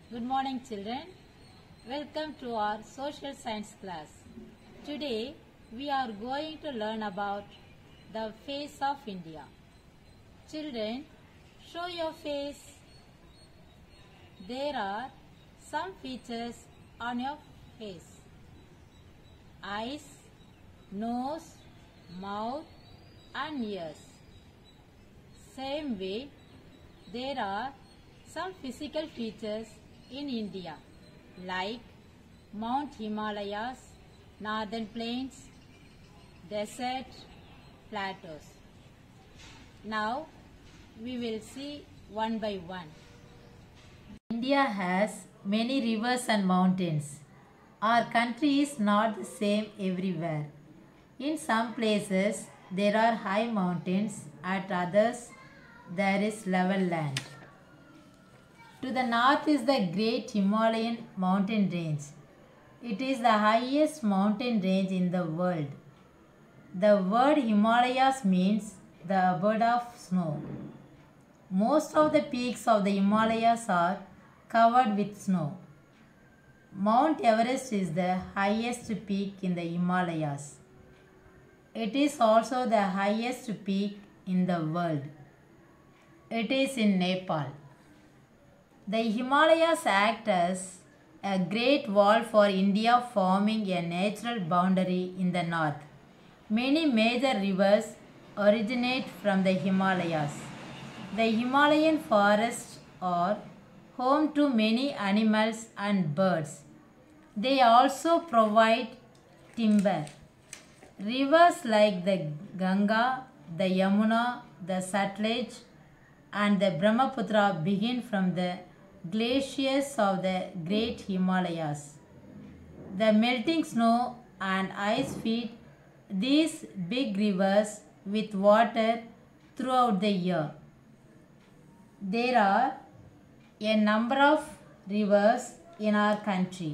Good morning, children. Welcome to our social science class. Today we are going to learn about the face of India. Children, show your face. There are some features on your face: eyes, nose, mouth and ears. Same way, there are some physical features in India like Mount Himalayas, northern plains, desert, plateaus. Now we will see one by one. India has many rivers and mountains. Our country is not the same everywhere. In some places there are high mountains, at others there is level land. To the north is the great Himalayan mountain range. It is the highest mountain range in the world. The word Himalayas means the abode of snow. Most of the peaks of the Himalayas are covered with snow. Mount Everest is the highest peak in the Himalayas. It is also the highest peak in the world. It is in Nepal. The Himalayas act as a great wall for India, forming a natural boundary in the north. Many major rivers originate from the Himalayas. The Himalayan forests are home to many animals and birds. They also provide timber. Rivers like the Ganga, the Yamuna, the Satluj and the Brahmaputra begin from the glaciers of the great Himalayas. The melting snow and ice feed these big rivers with water throughout the year. There are a number of rivers in our country.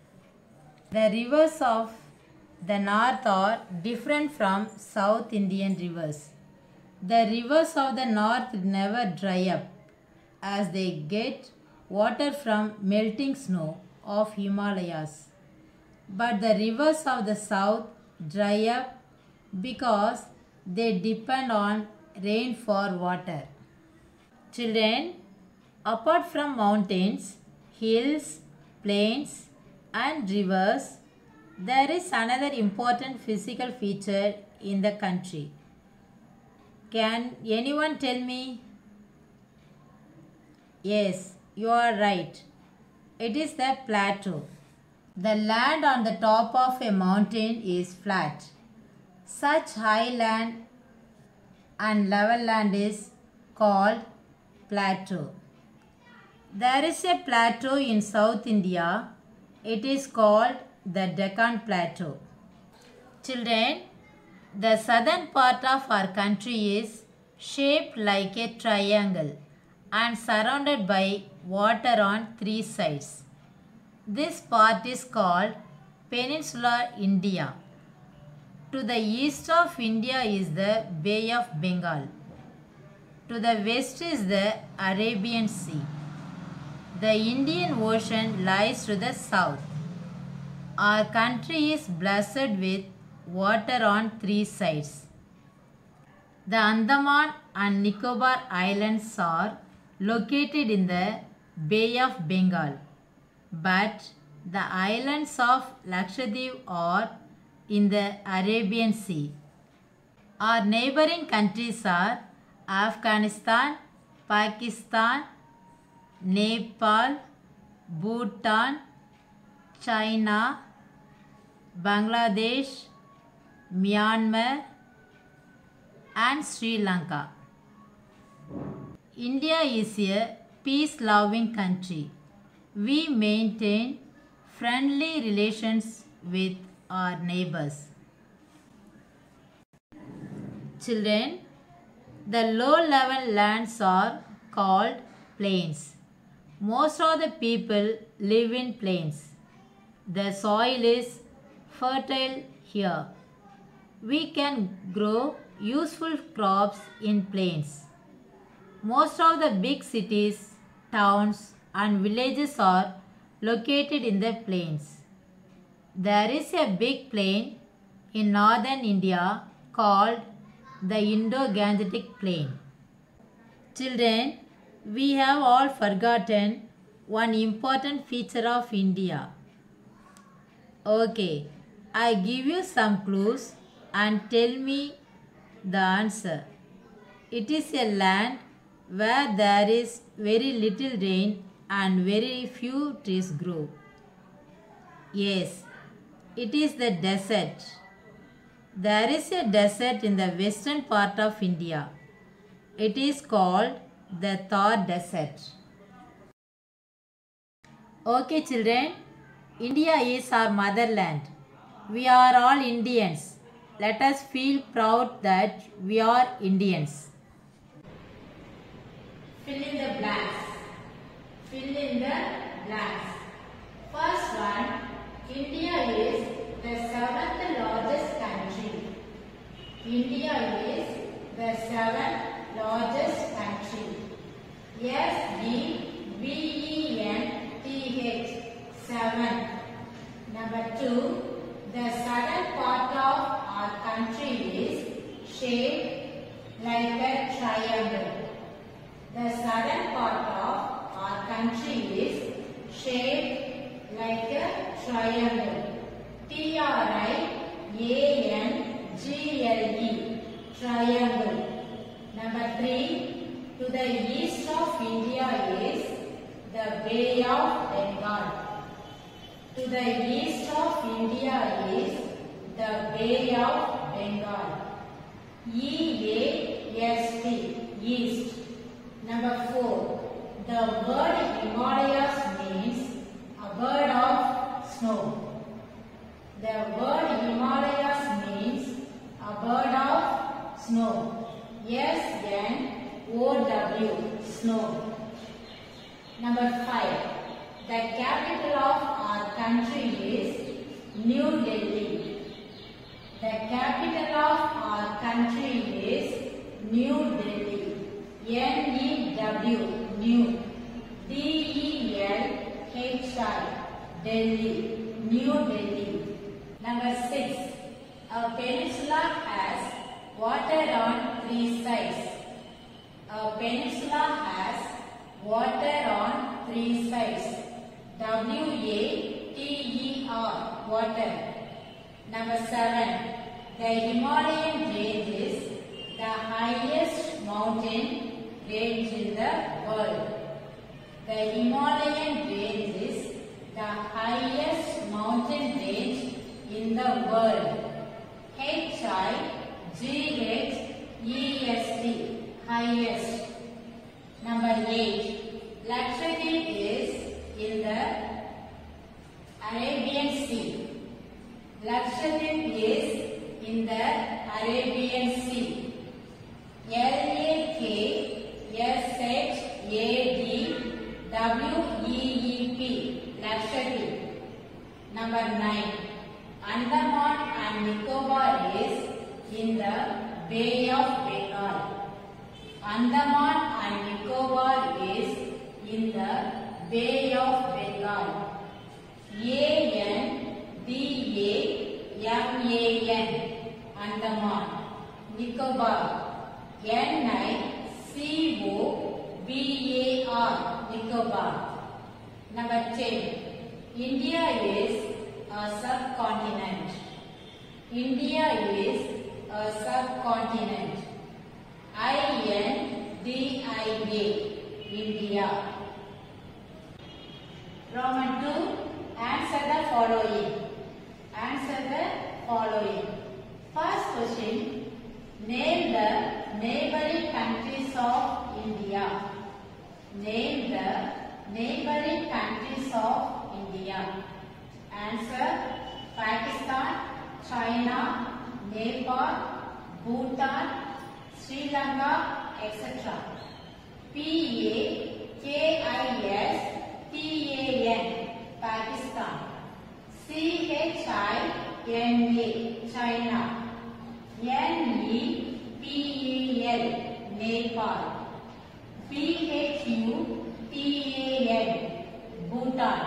The rivers of the north are different from South Indian rivers. The rivers of the north never dry up as they get water from melting snow of Himalayas. But the rivers of the south dry up because they depend on rain for water. Children, apart from mountains, hills, plains and rivers, there is another important physical feature in the country. Can anyone tell me? Yes, you are right. It is the plateau. The land on the top of a mountain is flat. Such high land and level land is called plateau. There is a plateau in South India. It is called the Deccan Plateau. Children, the southern part of our country is shaped like a triangle and surrounded by water on three sides. This part is called Peninsular India. To the east of India is the Bay of Bengal. To the west is the Arabian Sea. The Indian Ocean lies to the south. Our country is blessed with water on three sides. The Andaman and Nicobar Islands are located in the Bay of Bengal, but the islands of Lakshadweep are in the Arabian Sea. Our neighboring countries are Afghanistan, Pakistan, Nepal, Bhutan, China, Bangladesh, Myanmar and Sri Lanka. India is a peace-loving country. We maintain friendly relations with our neighbors. Children, the low-level lands are called plains. Most of the people live in plains. The soil is fertile here. We can grow useful crops in plains. Most of the big cities, towns and villages are located in the plains. There is a big plain in northern India called the Indo-Gangetic Plain. Children, we have all forgotten one important feature of India. Okay, I give you some clues and tell me the answer. It is a land where there is very little rain and very few trees grow. Yes, it is the desert. There is a desert in the western part of India. It is called the Thar Desert. Okay children, India is our motherland. We are all Indians. Let us feel proud that we are Indians. Fill in the blanks. Fill in the blanks. First one, India is the 7th largest country. India is the 7th largest country. S-E-V-E-N-T-H 7. Number 2, the southern part of our country is shaped like a triangle. The southern part of our country is shaped like a triangle. T-R-I-A-N-G-L-E triangle. Number 3, to the east of India is the Bay of Bengal. To the east of India is the Bay of Bengal. E-A-S-T, east. Number 4, the word Himalayas means a bird of snow. The word Himalayas means a bird of snow. S-N-O-W, snow. Number 5, the capital of our country is New Delhi. The capital of our country is New Delhi. N-E-W, New. D-E-L-H-I, Delhi, New Delhi. Number 6, a peninsula has water on 3 sides. A peninsula has water on 3 sides. W-A-T-E-R, water. Number 7, the Himalayan range is the highest mountain range in the world. The Himalayan range is the highest mountain range in the world. H-I-G-H-E-S-T, highest. Number 8, Lakshadweep is in the Arabian Sea. Lakshadweep is in the Arabian Sea. L-A-K-S-H-A-D-W-E-E-P, Lakshadweep. Number 9, Andaman and Nicobar is in the Bay of Bengal. Andaman and Nicobar is in the Bay of Bengal. A-N-D-A-M-A-N, Andaman. Nicobar. N-I-C-O-B-A-R, Nicobar. Number 10. India is a subcontinent. India is a subcontinent. I-N-D-I-A, India. Roman 2. Answer the following. Answer the following. First question. Name the neighboring countries of India. Name the neighboring countries of India. Answer: Pakistan, China, Nepal, Bhutan, Sri Lanka, etc. P-A-K-I-S-T-A-N, Pakistan. C-H-I-N-A, China. N-E-P-A-L, Nepal. P-H-U-T-A-N, Bhutan.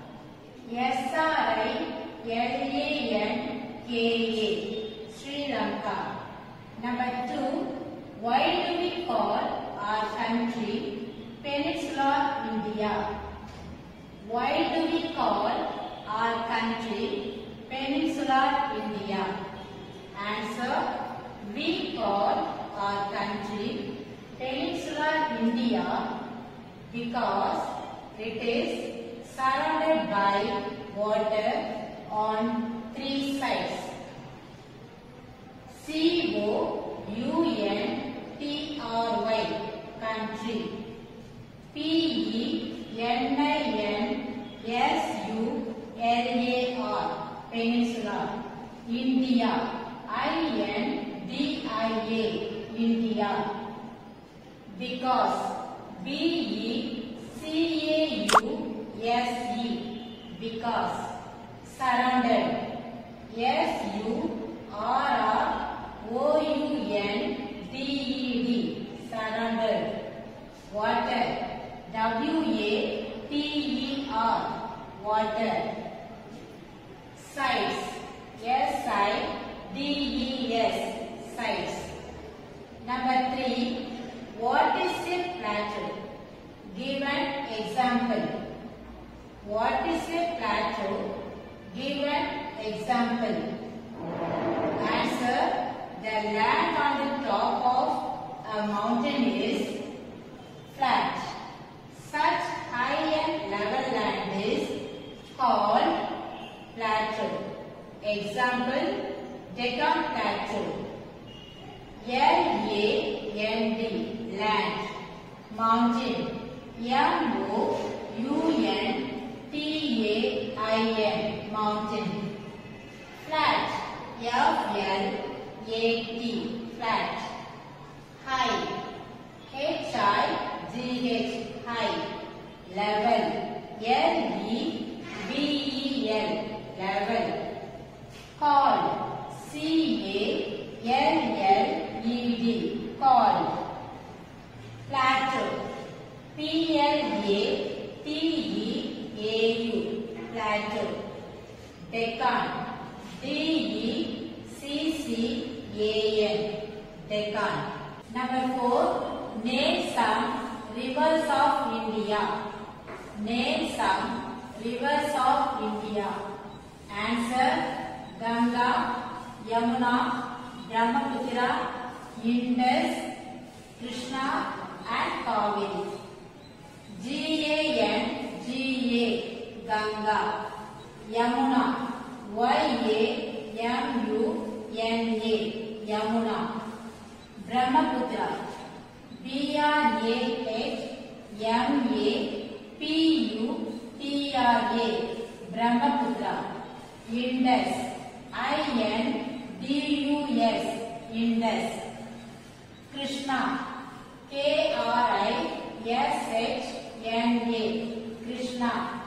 SRILANKA, Sri Lanka. Number 2, why do we call our country Peninsular India? Why do we call our country Peninsular India? Answer, we call our country Peninsular India because it is surrounded by water on 3 sides. COUNTRY, country. PENINSULAR, peninsula. India, INDIA, India. Because, BECAUSE, because. Surrounded, SURROUNDED, surrounded. Water, WATER, water. Sides, SIDES, sides. Number 3, what is a plateau? Give an example. What is a plateau? Give an example. Answer, the land on the top of a mountain is flat. Such high and level land is called plateau. Example, Deccan Plateau. LAND, land. Mountain, MOUNTAIN, mountain. Flat, FLAT, flat. High, HIGH, high. Level, LEVEL, level. Called, CALLED, called. Plateau, PLATEAU, plateau. Deccan, DECCAN, Deccan. Number 4, name some rivers of India. Name some rivers of India. Answer, Ganga, Yamuna, Brahmaputra, Indus, Krishna and Kaveri. GANGA, Ganga. Yamuna, YAMUNA, Yamuna. Brahmaputra, BRAHMAPUTRA, Brahmaputra. Indus, INDUS, Indus. Krishna, KRISHNA, Krishna.